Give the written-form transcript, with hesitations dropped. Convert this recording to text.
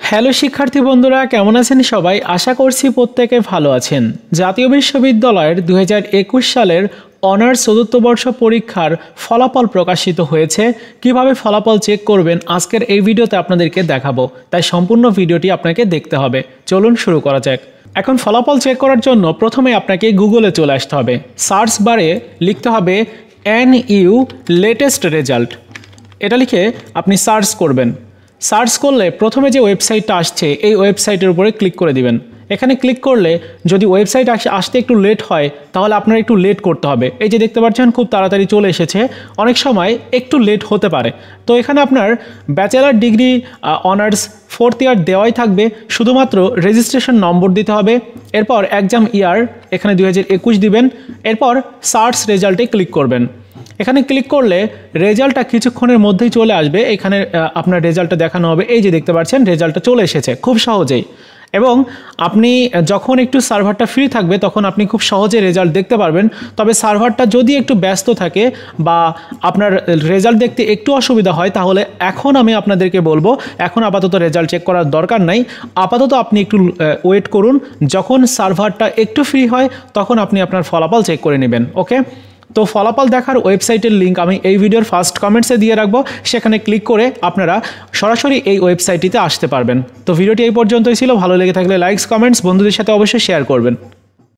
Hello শিক্ষার্থী বন্ধুরা, কেমন আছেন সবাই? আশা করছি প্রত্যেকে ভালো আছেন। জাতীয় বিশ্ববিদ্যালয়ের 2021 সালের অনার্স চতুর্থ বর্ষ পরীক্ষার ফলাফল প্রকাশিত হয়েছে। কিভাবে ফলাফল চেক করবেন আজকের এই ভিডিওতে আপনাদেরকে দেখাবো, তাই সম্পূর্ণ ভিডিওটি আপনাকে দেখতে হবে। চলুন শুরু করা যাক। এখন ফলাফল চেক করার জন্য প্রথমে আপনাকে গুগলে চলে আসতে হবে। সার্চ বারে লিখতে হবে NU লেটেস্ট রেজাল্ট। এটা লিখে আপনি সার্চ করবেন। সার্চ করলে প্রথমে যে ওয়েবসাইটটা আসছে এই ওয়েবসাইটের উপরে ক্লিক করে দিবেন। এখানে ক্লিক করলে যদি ওয়েবসাইট আসতে একটু লেট হয় তাহলে আপনার একটু লেট করতে হবে। এই যে দেখতে পাচ্ছেন খুব তাড়াতাড়ি চলে এসেছে, অনেক সময় একটু লেট হতে পারে। তো এখানে আপনার bachelor degree honours fourth year দেওয়াই থাকবে, শুধুমাত্র রেজিস্ট্রেশন নম্বর দিতে হবে। এরপর এক্সাম ইয়ার এখানে 2021 দিবেন। এরপর সার্চ রেজাল্টে ক্লিক করবেন। এখানে ক্লিক করলে রেজাল্টটা কিছুক্ষণের মধ্যেই চলে আসবে। এখানে আপনার রেজাল্টটা দেখানো হবে। এই যে দেখতে পাচ্ছেন রেজাল্টটা চলে এসেছে খুব সহজেই। এবং আপনি যখন একটু সার্ভারটা ফ্রি থাকবে তখন আপনি খুব সহজে রেজাল্ট দেখতে পারবেন। তবে সার্ভারটা যদি একটু ব্যস্ত থাকে বা আপনার রেজাল্ট দেখতে একটু অসুবিধা হয় তাহলে এখন আমি আপনাদেরকে বলবো, এখন আপাতত রেজাল্ট চেক করার দরকার নাই। আপাতত আপনি একটু ওয়েট করুন, যখন সার্ভারটা একটু ফ্রি হয় তখন আপনি আপনার ফলাফল চেক করে নেবেন। ওকে, তো ফলাফল দেখার ওয়েবসাইটের লিঙ্ক আমি এই ভিডিওর ফার্স্ট কমেন্টসে দিয়ে রাখবো, সেখানে ক্লিক করে আপনারা সরাসরি এই ওয়েবসাইটটিতে আসতে পারবেন। তো ভিডিওটি এই পর্যন্তই ছিল। ভালো লেগে থাকলে লাইকস কমেন্টস বন্ধুদের সাথে অবশ্যই শেয়ার করবেন।